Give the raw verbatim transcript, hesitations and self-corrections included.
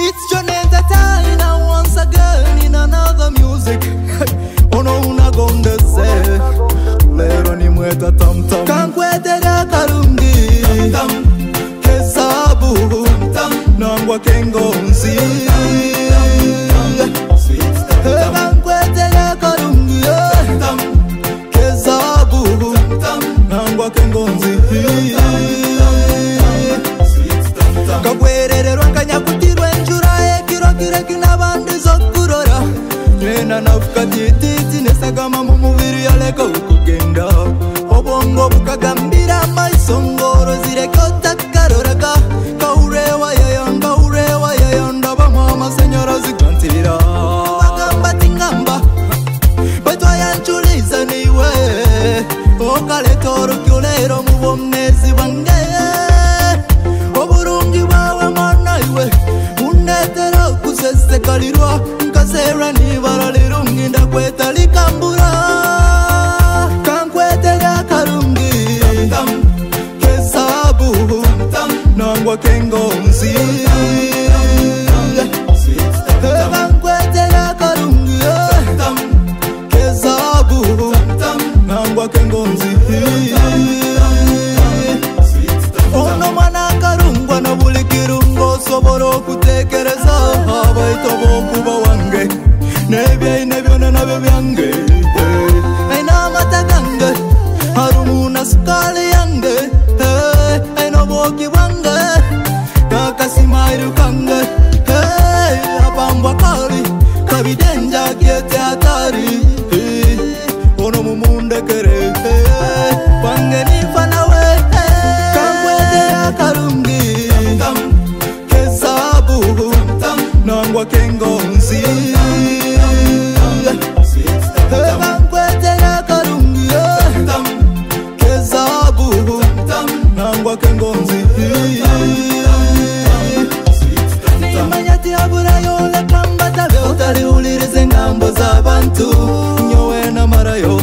It's your entertainer once again in another music. Ono unagonde se lero ni mweta tam tam kankwetera karungi tam tam kesabu tam tam nangwa kengonzi kankwetera karungi tam tam kesabu tam tam nangwa kengonzi kabwerererwa kanyakutirwe njura ekiro kireki n'abandi zo kurora Nena nafuka tititi nesagama mu mubiri yaleka ukugenda obongo bukagambira maisongoro zireka otakaroraka kaurewa yayonda urewa yayonda bamwa amashanyarazi kantirira bagamba tingamba batwayanculiza niwe okale Tooro kyolero mu bomnezi bange oburungi bwawe mwana iwe unetera kusesekalirwa nkasera nibara lirungi ndakweta likambura kankwetera karungi tam tam kesabu tam tam nangwa kengonzi kankwetera karungi tam tam kesabu tam tam nangwa kengonzi ono mwana karungwa na buli kirungo sobora okutekereza abaito bokuba wange nebyaine byona nabyo byange aina amata gange harumuna sukali yange aina boki bwange kakasimayiru kange apambwa kali kabidenja kiete hatari ono mumundekere wange nifa nawe kankwetera karungi tam tam kesabu tam tam nangwa kengonzi kankwetera karungi tam tam kesabu tam tam nangwa kengonzi nimanyati aburayo lekambatabe utaliulirize ngambo z'abantu nyowe namarayo